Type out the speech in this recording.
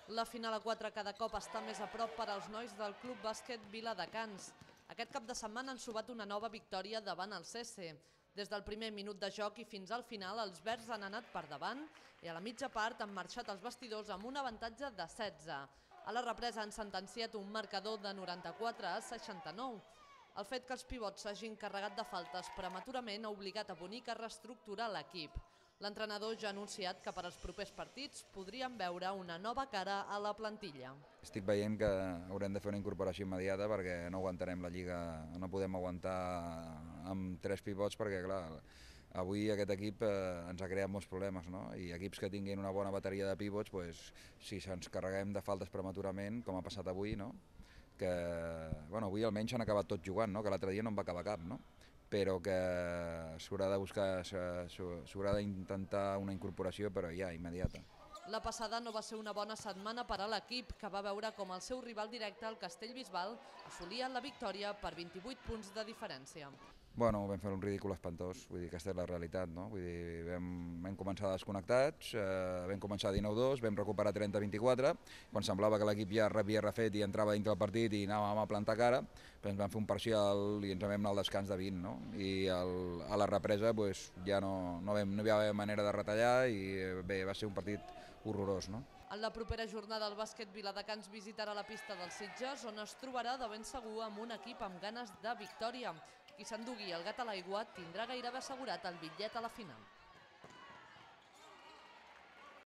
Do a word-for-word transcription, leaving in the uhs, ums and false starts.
La final a quatre cada cop està més a prop per als nois del Club Bàsquet Viladecans. Aquest cap de setmana han subat una nova victòria davant el C S. Des del primer minut de joc i fins al final, els verds han anat per davant i a la mitja part han marxat els vestidors amb un avantatge de setze. A la represa han sentenciat un marcador de noranta-quatre a seixanta-nou. El fet que els pivots s'hagin carregat de faltes prematurament ha obligat a Bonic a reestructurar l'equip. L'entrenador ja ha anunciat que per als propers partits podríem veure una nova cara a la plantilla. Estic veient que haurem de fer una incorporació immediata perquè no aguantarem la Lliga, no podem aguantar amb tres pivots perquè, clar, avui aquest equip eh, ens ha creat molts problemes, no? I equips que tinguin una bona bateria de pivots, pues, si se'ns carreguem de faltes prematurament, com ha passat avui, no? que bueno, avui almenys han acabat tots jugant, no? Que l'altre dia no en va acabar cap, no? Però que s'haurà de buscar, s'haurà d'intentar una incorporació, però ja, immediata. La passada no va ser una bona setmana per a l'equip, que va veure com el seu rival directe, el Castellbisbal, assolia la victòria per vint-i-vuit punts de diferència. Bueno, vam fer un ridícul espantós, vull dir, aquesta és la realitat, no? Vull dir, vam, vam començar desconnectats, eh, vam començar dinou dos, vam recuperar trenta a vint-i-quatre, quan semblava que l'equip ja havia refet i entrava dintre del partit i anàvem a plantar cara, però ens vam fer un parcial i ens vam anar al descans de vint, no? I el, a la represa pues, ja no, no, vam, no hi havia manera de retallar i bé, va ser un partit horrorós, no? En la propera jornada el bàsquet Viladecans visitarà la pista dels Sitges, on es trobarà de ben segur amb un equip amb ganes de victòria. Qui s'endugui el gat a l'aigua tindrà gairebé assegurat el bitllet a la final.